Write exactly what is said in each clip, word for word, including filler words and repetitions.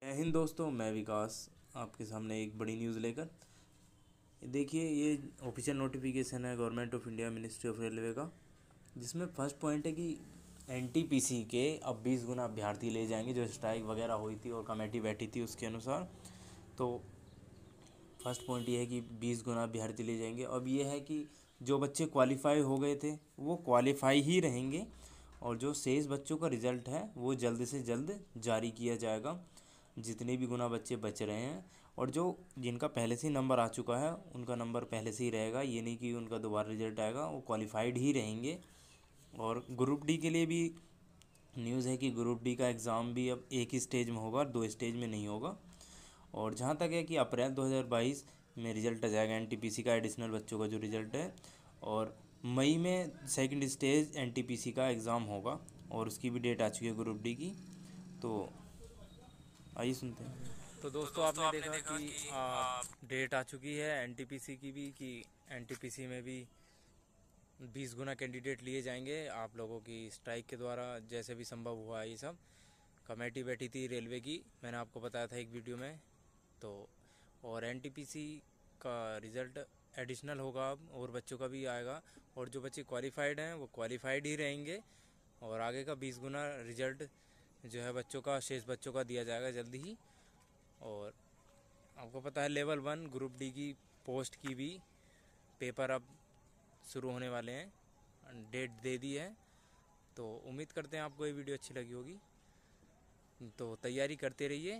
जय हिंद दोस्तों, मैं विकास आपके सामने एक बड़ी न्यूज़ लेकर। देखिए, ये ऑफिशियल नोटिफिकेशन है government of India ministry of railway का, जिसमें फर्स्ट पॉइंट है कि एनटीपीसी के अब बीस गुना अभ्यर्थी ले जाएंगे। जो स्ट्राइक वगैरह हुई थी और कमेटी बैठी थी उसके अनुसार, तो फर्स्ट पॉइंट ये है कि बीस गुना अभ्यर्थी ले जाएंगे। अब ये है कि जो बच्चे क्वालिफाई हो गए थे वो क्वालिफाई ही रहेंगे, और जो शेष बच्चों का रिज़ल्ट है वो जल्द से जल्द जारी किया जाएगा, जितने भी गुना बच्चे बच रहे हैं। और जो जिनका पहले से ही नंबर आ चुका है उनका नंबर पहले से ही रहेगा, ये नहीं कि उनका दोबारा रिजल्ट आएगा, वो क्वालिफाइड ही रहेंगे। और ग्रुप डी के लिए भी न्यूज़ है कि ग्रुप डी का एग्ज़ाम भी अब एक ही स्टेज में होगा, दो स्टेज में नहीं होगा। और जहाँ तक है कि अप्रैल दो हज़ार बाईस में रिज़ल्ट आ जाएगा एनटीपीसी का, एडिशनल बच्चों का जो रिज़ल्ट है। और मई में सेकंड स्टेज एनटीपीसी का एग्ज़ाम होगा, और उसकी भी डेट आ चुकी है ग्रुप डी की। तो आइए सुनते हैं। तो तो दोस्तों, दोस्तों आपने आपने देखा देखा कि कि आ, आ, डेट आ चुकी है एनटीपीसी की भी, कि एनटीपीसी में भी बीस गुना कैंडिडेट लिए जाएंगे आप लोगों की स्ट्राइक के द्वारा, जैसे भी संभव हुआ। ये सब कमेटी बैठी थी रेलवे की, मैंने आपको बताया था एक वीडियो में। तो और एनटीपीसी का रिज़ल्ट एडिशनल होगा अब, और बच्चों का भी आएगा। और जो बच्चे क्वालिफाइड हैं वो क्वालिफाइड ही रहेंगे, और आगे का बीस गुना रिज़ल्ट जो है बच्चों का, शेष बच्चों का दिया जाएगा जल्दी ही। और आपको पता है लेवल वन ग्रुप डी की पोस्ट की भी पेपर अब शुरू होने वाले हैं, डेट दे दी है। तो उम्मीद करते हैं आपको ये वीडियो अच्छी लगी होगी, तो तैयारी करते रहिए।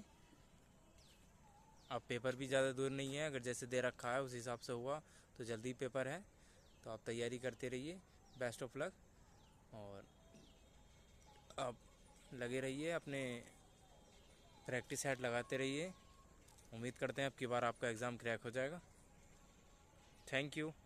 अब पेपर भी ज़्यादा दूर नहीं है, अगर जैसे दे रखा है उस हिसाब से हुआ तो जल्दी पेपर है। तो आप तैयारी करते रहिए, बेस्ट ऑफ लक। और आप लगे रहिए, अपने प्रैक्टिस सेट लगाते रहिए। उम्मीद करते हैं अब की बार आपका एग्ज़ाम क्रैक हो जाएगा। Thank you.